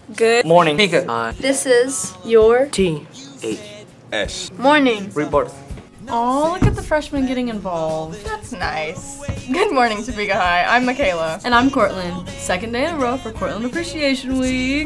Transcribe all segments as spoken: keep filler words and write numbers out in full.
Good morning. Pika. Uh, This is your T. H. S. morning. Report. Oh, look at the freshmen getting involved. That's nice. Good morning, Topeka High. I'm Michaela. And I'm Cortland. Second day in a row for Cortland Appreciation Week.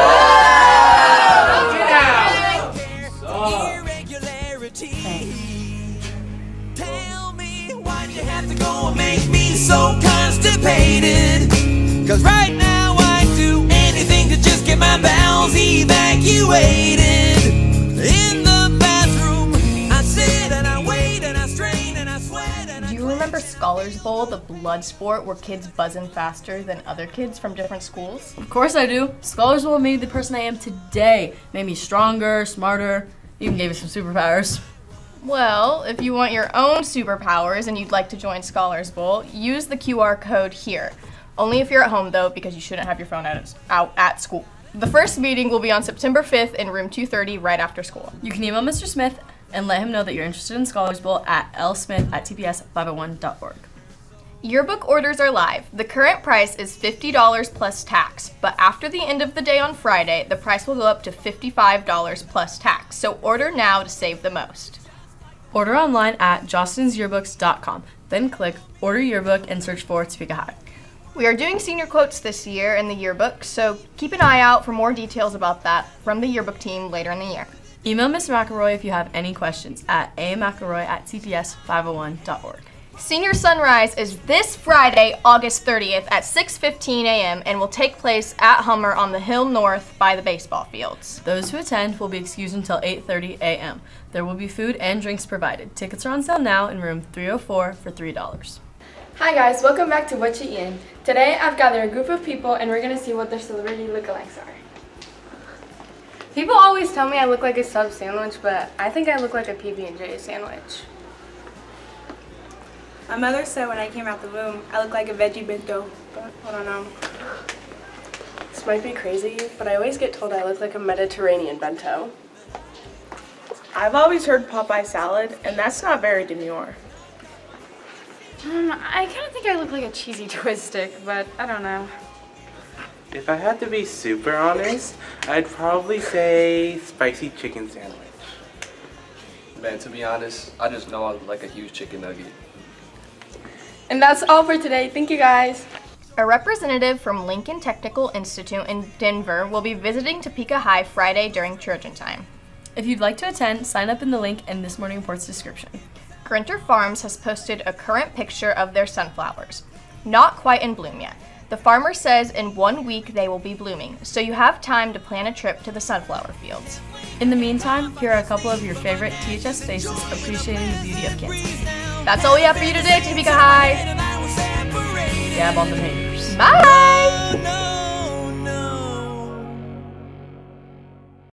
Tell me why'd you have to go and make me so constipated? Cause right now I'd do anything to just get my bowels evacuated. In the bathroom, I sit and I wait and I strain and I sweat and I... Do you remember Scholars Bowl, the blood sport where kids buzzing faster than other kids from different schools? Of course I do. Scholars Bowl made me the person I am today. Made me stronger, smarter, even gave me some superpowers. Well, if you want your own superpowers and you'd like to join Scholars Bowl, use the Q R code here. Only if you're at home, though, because you shouldn't have your phone out, out at school. The first meeting will be on September fifth in room two thirty right after school. You can email Mister Smith and let him know that you're interested in Scholars Bowl at l smith at t p s five oh one dot org. Yearbook orders are live. The current price is fifty dollars plus tax, but after the end of the day on Friday, the price will go up to fifty-five dollars plus tax. So order now to save the most. Order online at jostens yearbooks dot com. Then click Order Yearbook and search for Topeka High. We are doing senior quotes this year in the yearbook, so keep an eye out for more details about that from the yearbook team later in the year. Email Miz McElroy if you have any questions at a mcelroy at t p s five oh one dot org. Senior Sunrise is this Friday, August thirtieth at six fifteen a m and will take place at Hummer on the hill north by the baseball fields. Those who attend will be excused until eight thirty a m There will be food and drinks provided. Tickets are on sale now in room three oh four for three dollars. Hi guys, welcome back to What You Eatin'. Today I've gathered a group of people and we're gonna see what their celebrity lookalikes are. People always tell me I look like a sub sandwich, but I think I look like a P B and J sandwich. My mother said when I came out the womb, I look like a veggie bento, but I don't know. This might be crazy, but I always get told I look like a Mediterranean bento. I've always heard Popeye salad, and that's not very demure. Um, I kind of think I look like a cheesy twist stick, but I don't know. If I had to be super honest, I'd probably say spicy chicken sandwich. Man, to be honest, I just know I look like a huge chicken nugget. And that's all for today. Thank you guys. A representative from Lincoln Technical Institute in Denver will be visiting Topeka High Friday during Trojan time. If you'd like to attend, sign up in the link in this morning report's description. Grinter Farms has posted a current picture of their sunflowers. Not quite in bloom yet. The farmer says in one week they will be blooming, so you have time to plan a trip to the sunflower fields. In the meantime, here are a couple of your favorite T H S faces appreciating the beauty of Kansas. That's all we have for you today, Topeka High. Dab on the papers. Bye!